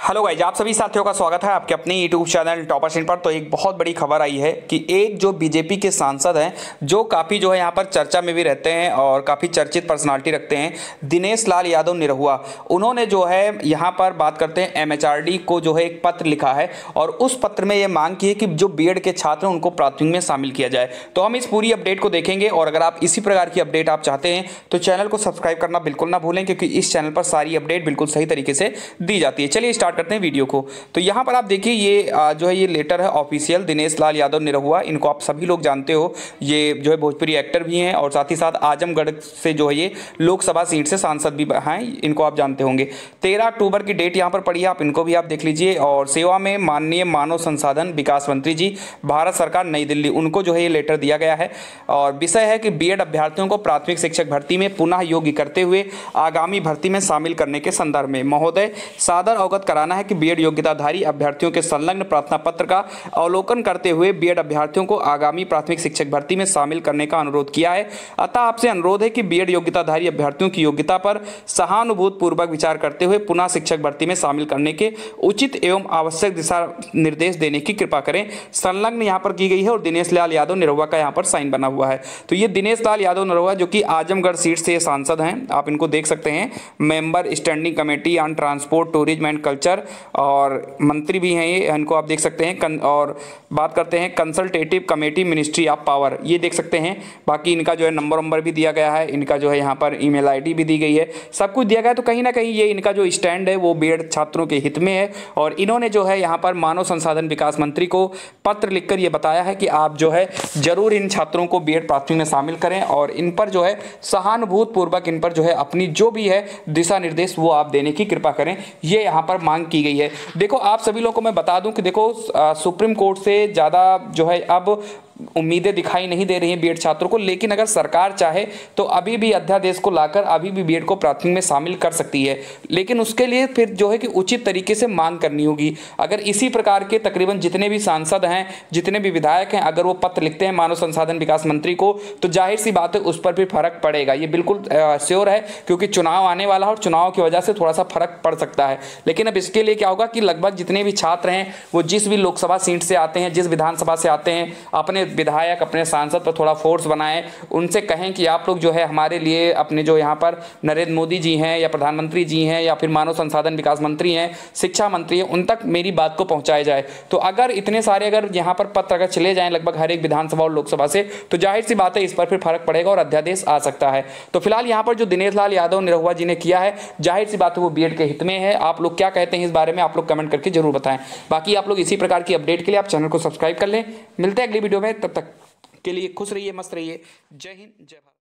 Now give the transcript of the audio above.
Hello guys, आप सभी साथियों का स्वागत है आपके अपने यूट्यूब चैनल टॉपर स्क्रीन पर। तो एक बहुत बड़ी खबर आई है कि एक जो बीजेपी के सांसद हैं, जो काफ़ी जो है यहाँ पर चर्चा में भी रहते हैं और काफ़ी चर्चित पर्सनालिटी रखते हैं, दिनेश लाल यादव निरहुआ, उन्होंने जो है यहाँ पर बात करते हैं एमएचआरडी को जो है एक पत्र लिखा है और उस पत्र में ये मांग की है कि जो बीएड के छात्र हैं उनको प्राथमिक में शामिल किया जाए। तो हम इस पूरी अपडेट को देखेंगे और अगर आप इसी प्रकार की अपडेट आप चाहते हैं तो चैनल को सब्सक्राइब करना बिल्कुल ना भूलें, क्योंकि इस चैनल पर सारी अपडेट बिल्कुल सही तरीके से दी जाती है। चलिए स्टार्ट करते हैं वीडियो को। तो यहां पर आप देखिए ये जो है ये लेटर है ऑफिशियल दिनेश लाल यादव निरहुआ, इनको आप सभी लोग जानते हो, ये जो है भोजपुरी एक्टर भी हैं और साथ ही साथ आजमगढ़ से जो है ये लोकसभा सीट से सांसद भी हैं, इनको आप जानते होंगे। 13 अक्टूबर की डेट यहां पर पड़ी है, आप इनको भी आप देख लीजिए। और सेवा में माननीय मानव संसाधन विकास मंत्री जी, भारत सरकार, नई दिल्ली, उनको जो है ये लेटर दिया गया है और विषय है कि बीएड अभ्यर्थियों को प्राथमिक शिक्षक भर्ती में पुनः योग्य करते हुए आगामी भर्ती में शामिल करने के संदर्भ में महोदय सादर अवगत कराना है कि बीएड योग्यताधारी अभ्यर्थियों के संलग्न प्रार्थना पत्र का अवलोकन करते हुए बीएड अभ्यर्थियों को आगामी प्राथमिक शिक्षक भर्ती में शामिल करने का अनुरोध किया है। अतः आपसे अनुरोध है कि बीएड योग्यताधारी अभ्यर्थियों की योग्यता पर सहानुभूति पूर्वक विचार करते हुए पुनः शिक्षक भर्ती में शामिल करने के उचित एवं आवश्यक दिशा निर्देश देने की कृपा करें। संलग्न यहाँ पर की गई है और दिनेश लाल यादव निरहुआ का यहाँ पर साइन बना हुआ है। तो ये दिनेश लाल यादव निरहुआ जो कि आजमगढ़ सीट से सांसद हैं, आप इनको देख सकते हैं, member standing committee on transport tourism and culture और मंत्री भी हैं ये, इनको आप देख सकते हैं। और बात करते हैं consultative committee ministry of power, ये देख सकते हैं। बाकी इनका जो है नंबर भी दिया गया है, इनका जो है यहाँ पर ईमेल आईडी भी दी गई है, सब कुछ दिया गया है। तो कहीं ना कहीं ये इनका जो स्टैंड है वो बीएड छात्रों के हित में है और इन्होंने जो है यहाँ पर मानव संसाधन विकास मंत्री को पत्र लिखकर ये बताया है कि आप जो है जरूर इन छात्रों को बीएड प्राथमिक में शामिल करें और इन पर जो है सहानुभूति पूर्वक इन पर जो है अपनी जो भी है दिशा निर्देश वो आप देने की कृपा करें, ये यहाँ पर मांग की गई है। देखो आप सभी लोगों को मैं बता दूं कि देखो सुप्रीम कोर्ट से ज़्यादा जो है अब उम्मीदें दिखाई नहीं दे रही हैं बीएड छात्रों को, लेकिन अगर सरकार चाहे तो अभी भी अध्यादेश को लाकर अभी भी बीएड को प्राथमिक में शामिल कर सकती है, लेकिन उसके लिए फिर जो है कि उचित तरीके से मांग करनी होगी। अगर इसी प्रकार के तकरीबन जितने भी सांसद हैं, जितने भी विधायक हैं, अगर वो पत्र लिखते हैं मानव संसाधन विकास मंत्री को, तो जाहिर सी बात है उस पर भी फर्क पड़ेगा, ये बिल्कुल श्योर है, क्योंकि चुनाव आने वाला है और चुनाव की वजह से थोड़ा सा फर्क पड़ सकता है। लेकिन अब इसके लिए क्या होगा कि लगभग जितने भी छात्र हैं वो जिस भी लोकसभा सीट से आते हैं, जिस विधानसभा से आते हैं, अपने विधायक अपने सांसद पर थोड़ा फोर्स बनाएं, उनसे कहें कि आप लोग जो है हमारे लिए अपने जो यहाँ पर नरेंद्र मोदी जी हैं या प्रधानमंत्री जी हैं या फिर मानव संसाधन विकास मंत्री हैं, शिक्षा मंत्री हैं, उन तक मेरी बात को पहुंचाया जाए। तो अगर इतने सारे अगर यहाँ पर पत्र अगर चले जाएं लगभग हर एक विधानसभा और लोकसभा से, तो जाहिर सी बात है इस पर फिर फर्क पड़ेगा और अध्यादेश आ सकता है। तो फिलहाल यहाँ पर जो दिनेश लाल यादव निरहुआ जी ने किया है, जाहिर सी बात है वो बीएड के हित में है। आप लोग क्या कहते हैं इस बारे में, आप लोग कमेंट करके जरूर बताएं। बाकी आप लोग इसी प्रकार की अपडेट के लिए आप चैनल को सब्सक्राइब कर लें। मिलते हैं अगली वीडियो में, तब तक के लिए खुश रहिए, मस्त रहिए। जय हिंद, जय भारत।